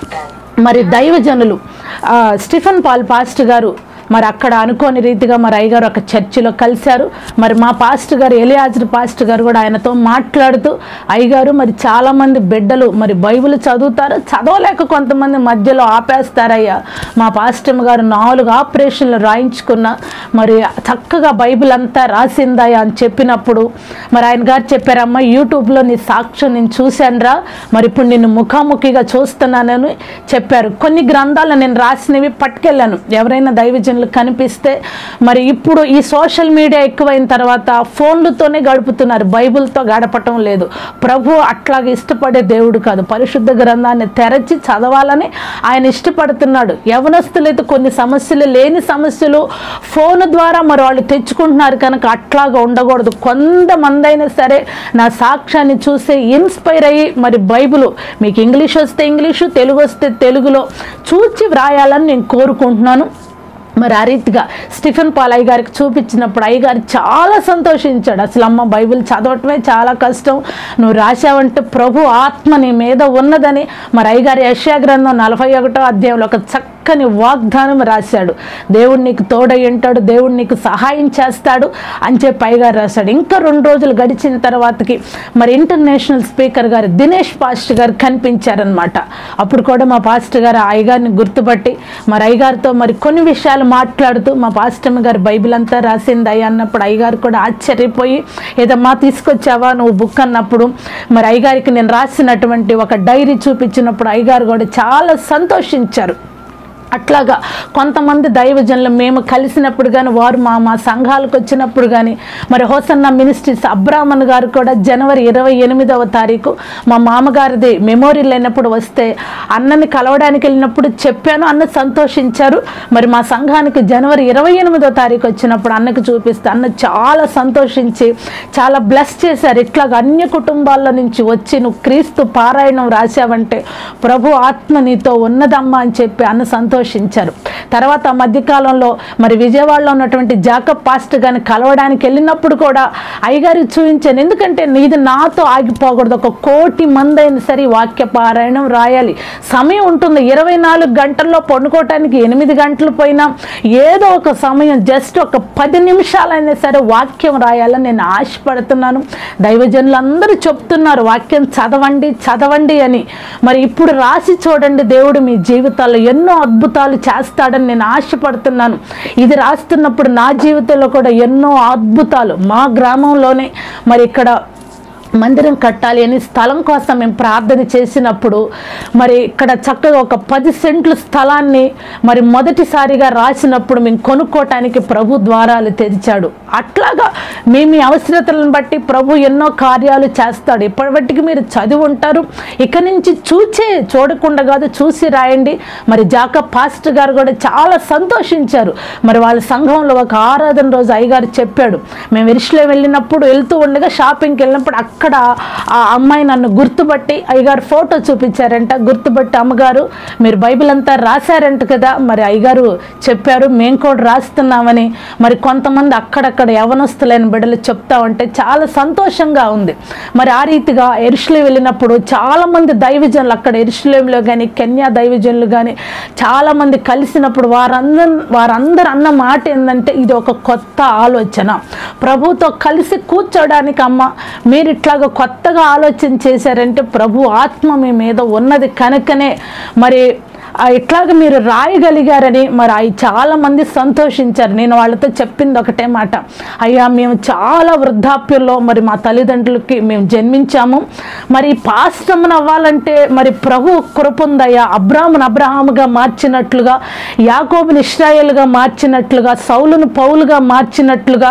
మరి దైవజనులు స్టీఫెన్ పాల్ పాస్టర్ గారు మరి అక్కడ అనుకోని రీతిగా మరి అయ్యగారు ఒక చర్చిలో కలిశారు. మరి మా పాస్టర్ గారు ఎలియాజర్ పాస్టర్ గారు కూడా ఆయనతో మాట్లాడుతూ, అయ్యగారు మరి చాలామంది బిడ్డలు మరి బైబిల్ చదువుతారు, చదవలేక కొంతమంది మధ్యలో ఆపేస్తారయ్యా. మా పాస్టర్ గారు నాలుగు ఆపరేషన్లు రాయించుకున్న మరి చక్కగా బైబిల్ అంతా రాసిందయ్యా అని చెప్పినప్పుడు మరి ఆయన గారు చెప్పారమ్మా, యూట్యూబ్లో నీ సాక్ష్యం నేను చూశానురా, మరి ఇప్పుడు నిన్ను ముఖాముఖిగా చూస్తున్నానని చెప్పారు. కొన్ని గ్రంథాలు నేను రాసినవి పట్టుకెళ్ళాను, ఎవరైనా దైవజనులు కనిపిస్తే. మరి ఇప్పుడు ఈ సోషల్ మీడియా ఎక్కువైన తర్వాత ఫోన్లతోనే గడుపుతున్నారు, బైబిల్తో గడపటం లేదు. ప్రభు అట్లాగే ఇష్టపడే దేవుడు కాదు. పరిశుద్ధ గ్రంథాన్ని తెరచి చదవాలని ఆయన ఇష్టపడుతున్నాడు. యవనస్తులైతే కొన్ని సమస్యలు లేని సమస్యలు ఫోన్ ద్వారా మరి వాళ్ళు తెచ్చుకుంటున్నారు కనుక అట్లాగా ఉండకూడదు. కొంతమంది అయినా సరే నా సాక్ష్యాన్ని చూసి ఇన్స్పైర్ అయ్యి మరి బైబిల్ మీకు ఇంగ్లీష్ వస్తే ఇంగ్లీషు, తెలుగు వస్తే తెలుగులో చూచి వ్రాయాలని నేను కోరుకుంటున్నాను. మరి ఆ రీతిగా స్టీఫెన్ పాల్ అయ్య గారికి చూపించినప్పుడు అయ్యగారు చాలా సంతోషించాడు. అసలు అమ్మ బైబిల్ చదవటమే చాలా కష్టం, నువ్వు రాశావంటే ప్రభు ఆత్మ నీ మీద ఉన్నదని మరి అయ్యగారు యెషయా గ్రంథం నలభై ఒకటో అధ్యాయంలో ఒక చక్కని వాగ్దానం రాశాడు. దేవుడు నీకు తోడై ఉంటాడు, దేవుడు నీకు సహాయం చేస్తాడు అని చెప్పి అయ్యగారు రాశాడు. ఇంకా రెండు రోజులు గడిచిన తర్వాతకి మరి ఇంటర్నేషనల్ స్పీకర్ గారు దినేష్ పాస్టర్ గారు కనిపించారనమాట. అప్పుడు కూడా మా పాస్టర్ గారు అయ్యగారిని గుర్తుపట్టి మరి అయ్యగారితో మరి కొన్ని విషయాలు మాట్లాడుతూ మా పాస్టమ్మ గారు బైబిల్ అంతా రాసింది అయ్య అన్నప్పుడు అయ్యగారు కూడా ఆశ్చర్యపోయి, ఏదమ్మా తీసుకొచ్చావా నువ్వు బుక్ అన్నప్పుడు మరి అయ్యగారికి నేను రాసినటువంటి ఒక డైరీ చూపించినప్పుడు అయ్యగారు కూడా చాలా సంతోషించారు. అట్లాగా కొంతమంది దైవజనులు మేము కలిసినప్పుడు కానీ వారు మా మా సంఘాలకు వచ్చినప్పుడు కానీ మరి హోసన్న మినిస్ట్రీస్ అబ్రాహ్మణ్ గారు కూడా జనవరి ఇరవై ఎనిమిదవ తారీఖు మా మామగారిది మెమోరియల్ అయినప్పుడు వస్తే అన్నని కలవడానికి వెళ్ళినప్పుడు చెప్పాను, అన్న సంతోషించారు. మరి మా సంఘానికి జనవరి ఇరవై ఎనిమిదవ తారీఖు వచ్చినప్పుడు అన్నకు చూపిస్తే అన్న చాలా సంతోషించి చాలా బ్లెస్ చేశారు. ఇట్లాగ అన్య కుటుంబాల్లో నుంచి వచ్చి నువ్వు క్రీస్తు పారాయణం రాశావంటే ప్రభు ఆత్మ నీతో ఉన్నదమ్మా అని చెప్పి అన్న సంతోషించారు. తర్వాత ఆ మధ్యకాలంలో మరి విజయవాడలో ఉన్నటువంటి జాకబ్ పాస్టర్ గారిని కలవడానికి వెళ్ళినప్పుడు కూడా అయ్యగారికి చూపించాను. ఎందుకంటే ఇది నాతో ఆగిపోకూడదు, ఒక కోటి మంది అయినా సరే వాక్య పారాయణం రాయాలి. సమయం ఉంటుంది, ఇరవై నాలుగు గంటల్లో పండుకోవటానికి ఎనిమిది గంటలు పోయినా ఏదో ఒక సమయం జస్ట్ ఒక పది నిమిషాలైనా సరే వాక్యం రాయాలని నేను ఆశపడుతున్నాను. దైవజనులు అందరూ చెప్తున్నారు వాక్యం చదవండి చదవండి అని. మరి ఇప్పుడు రాసి చూడండి, దేవుడు మీ జీవితాల్లో ఎన్నో అద్భుతాలు చేస్తాడని నేను ఆశపడుతున్నాను. ఇది రాస్తున్నప్పుడు నా జీవితంలో కూడా ఎన్నో అద్భుతాలు, మా గ్రామంలోనే మరి ఇక్కడ మందిరం కట్టాలి అని స్థలం కోసం మేము ప్రార్థన చేసినప్పుడు మరి ఇక్కడ చక్కగా ఒక పది సెంట్ల స్థలాన్ని మరి మొదటిసారిగా రాసినప్పుడు మేము కొనుక్కోవటానికి ప్రభు ద్వారాలు తెరిచాడు. అట్లాగా మేము ఈ అవసరతలను బట్టి ప్రభు ఎన్నో కార్యాలు చేస్తాడు. ఇప్పటివరకు మీరు చదివి ఉంటారు, ఇక నుంచి చూచే చూడకుండా కాదు చూసి రాయండి. మరి జాకబ్ పాస్టర్ గారు కూడా చాలా సంతోషించారు. మరి వాళ్ళ సంఘంలో ఒక ఆరాధన రోజు అయ్యగారు చెప్పాడు, మేము ఎరుషలేం వెళ్ళినప్పుడు వెళ్తూ ఉండగా షాపింగ్కి వెళ్ళినప్పుడు అక్కడ ఆ అమ్మాయి నన్ను గుర్తుపట్టి అయ్యగారు ఫోటో చూపించారంట. గుర్తుపట్టి అమ్మగారు మీరు బైబిల్ అంతా రాశారంట కదా, మరి అయ్యగారు చెప్పారు మేము కూడా రాస్తున్నామని. మరి కొంతమంది అక్కడక్కడ యవనస్తులైన బిడ్డలు చెప్తా ఉంటే చాలా సంతోషంగా ఉంది. మరి ఆ రీతిగా ఎరుషలేం వెళ్ళినప్పుడు చాలామంది దైవజనులు అక్కడ ఎరుషలేంలో కానీ కెన్యా దైవజనులు కానీ చాలామంది కలిసినప్పుడు వారందరూ వారందరూ అన్న మాట ఏంటంటే ఇది ఒక కొత్త ఆలోచన, ప్రభుతో కలిసి కూర్చోడానికి అమ్మ మీరు ఇట్లాగ కొత్తగా ఆలోచన చేశారంటే ప్రభు ఆత్మ మీ మీద ఉన్నది కనుకనే మరి ఇట్లాగ మీరు రాయగలిగారని మరి అవి చాలామంది సంతోషించారు. నేను వాళ్ళతో చెప్పింది ఒకటే మాట, అయ్యా మేము చాలా వృద్ధాప్యంలో మరి మా తల్లిదండ్రులకి మేము జన్మించాము, మరి పాస్టర్ని అవ్వాలంటే మరి ప్రభు కృప ఉందయ్యా. అబ్రాహామును అబ్రహాముగా మార్చినట్లుగా, యాకోబుని ఇశ్రాయేలుగా మార్చినట్లుగా, సౌలును పౌలుగా మార్చినట్లుగా,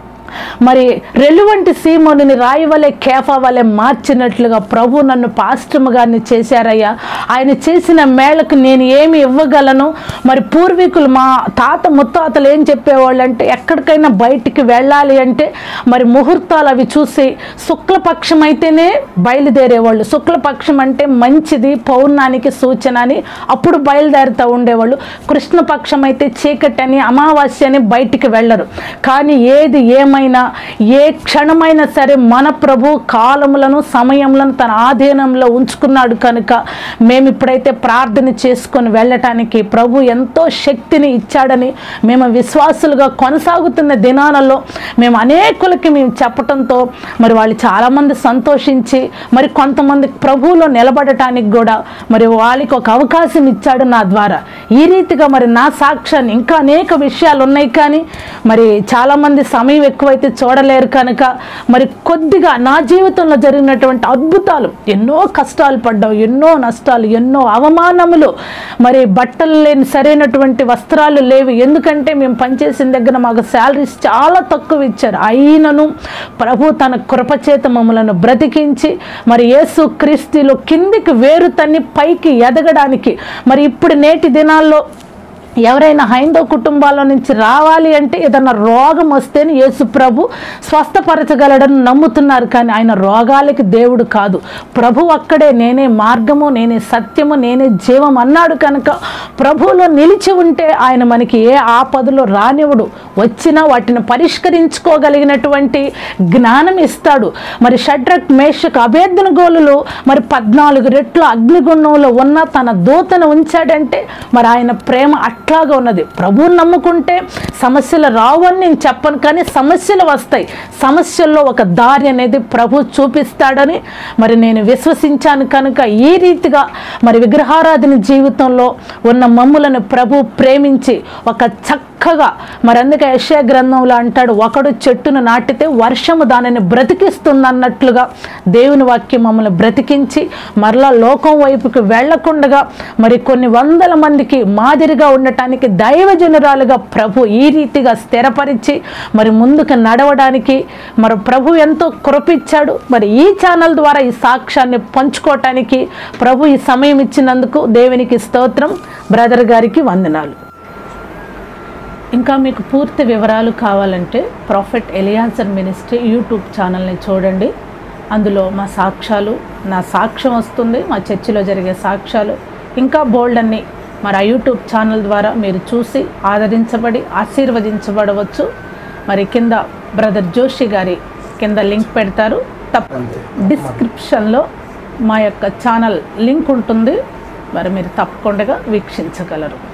మరి రెలువంటి సీమోనుని రాయి వలె కేఫా వలె మార్చినట్లుగా ప్రభు నన్ను పాస్టమ్ గారిని చేశారయ్యా. ఆయన చేసిన మేళకు నేను ఏమి ఇవ్వగలను? మరి పూర్వీకులు మా తాత ముత్తాతలు ఏం చెప్పేవాళ్ళు అంటే ఎక్కడికైనా బయటికి వెళ్ళాలి అంటే మరి ముహూర్తాలు అవి చూసి శుక్లపక్షం అయితేనే బయలుదేరేవాళ్ళు. శుక్లపక్షం అంటే మంచిది, పౌర్ణానికి సూచన అని అప్పుడు బయలుదేరుతూ ఉండేవాళ్ళు. కృష్ణపక్షం అయితే చీకటి అని, అమావాస్య అని బయటికి వెళ్ళరు. కానీ ఏది ఏమైనా ఏ క్షణమైనా సరే మన ప్రభు కాలములను సమయములను తన ఆధీనంలో ఉంచుకున్నాడు కనుక మేము ఇప్పుడైతే ప్రార్థన చేసుకొని వెళ్ళటానికి ప్రభు ఎంతో శక్తిని ఇచ్చాడని మేము విశ్వాసులుగా కొనసాగుతున్న దినాలలో మేము అనేకులకి మేము చెప్పటంతో మరి వాళ్ళు చాలామంది సంతోషించి మరి కొంతమంది ప్రభువులో నిలబడటానికి కూడా మరి వాళ్ళకి ఒక అవకాశం ఇచ్చాడు నా ద్వారా. ఈ రీతిగా మరి నా సాక్ష్యాన్ని ఇంకా అనేక విషయాలు ఉన్నాయి కానీ మరి చాలామంది సమయం ఎక్కువ అయితే చూడలేరు కనుక మరి కొద్దిగా నా జీవితంలో జరిగినటువంటి అద్భుతాలు, ఎన్నో కష్టాలు పడ్డాం, ఎన్నో నష్టాలు, ఎన్నో అవమానములు, మరి బట్టలు లేని సరైనటువంటి వస్త్రాలు లేవు. ఎందుకంటే మేము పనిచేసిన దగ్గర మాకు శాలరీస్ చాలా తక్కువ ఇచ్చారు. అయినను ప్రభు తన కృపచేత మమ్మలను బ్రతికించి మరి యేసు క్రీస్తులో కిందికి వేరు తన్ని పైకి ఎదగడానికి మరి ఇప్పుడు నేటి దినాల్లో ఎవరైనా హైందవ కుటుంబాల నుంచి రావాలి అంటే ఏదన్నా రోగం వస్తేనే యేసు ప్రభు స్వస్థపరచగలడని నమ్ముతున్నారు, కానీ ఆయన రోగాలకి దేవుడు కాదు. ప్రభు అక్కడే నేనే మార్గము, నేనే సత్యము, నేనే జీవం అన్నాడు కనుక ప్రభువులో నిలిచి ఉంటే ఆయన మనకి ఏ ఆపదలో రానివ్వడు. వచ్చినా వాటిని పరిష్కరించుకోగలిగినటువంటి జ్ఞానం ఇస్తాడు. మరి షడ్రక్ మేషక్ అబేద్నెగోలు మరి పద్నాలుగు రెట్లు అగ్నిగుండంలో ఉన్న తన దూతను ఉంచాడంటే మరి ఆయన ప్రేమ అట్లాగా ఉన్నది. ప్రభువుని నమ్ముకుంటే సమస్యలు రావని నేను చెప్పను, కానీ సమస్యలు వస్తాయి. సమస్యల్లో ఒక దారి అనేది ప్రభు చూపిస్తాడని మరి నేను విశ్వసించాను కనుక ఈ రీతిగా మరి విగ్రహారాధన జీవితంలో ఉన్న మమ్ములను ప్రభు ప్రేమించి ఒక చక్కగా మరి అందుకే యెషయా గ్రంథంలో అంటాడు, ఒకడు చెట్టును నాటితే వర్షము దానిని బ్రతికిస్తుంది అన్నట్లుగా దేవుని వాక్యం మమ్మల్ని బ్రతికించి మరలా లోకం వైపుకి వెళ్లకుండగా మరి కొన్ని వందల మందికి మాదిరిగా ఉండటానికి దైవజనురాలుగా ప్రభు ఈ రీతిగా స్థిరపరిచి మరి ముందుకు నడవడానికి మరి ప్రభు ఎంతో కృపిచ్చాడు. మరి ఈ ఛానల్ ద్వారా ఈ సాక్ష్యాన్ని పంచుకోవటానికి ప్రభు ఈ సమయం ఇచ్చినందుకు దేవునికి స్తోత్రం. బ్రదర్ గారికి వందనాలు. ఇంకా మీకు పూర్తి వివరాలు కావాలంటే ప్రాఫెట్ ఎలియాజర్ మినిస్ట్రీ యూట్యూబ్ ఛానల్ని చూడండి. అందులో మా సాక్ష్యాలు, నా సాక్ష్యం వస్తుంది, మా చర్చిలో జరిగే సాక్ష్యాలు ఇంకా బోల్డ్ అన్ని మరి ఆ యూట్యూబ్ ఛానల్ ద్వారా మీరు చూసి ఆదరించబడి ఆశీర్వదించబడవచ్చు. మరి కింద బ్రదర్ జోషి గారి కింద లింక్ పెడతారు, తప్ప డిస్క్రిప్షన్లో మా యొక్క ఛానల్ లింక్ ఉంటుంది, మరి మీరు తప్పకుండా వీక్షించగలరు.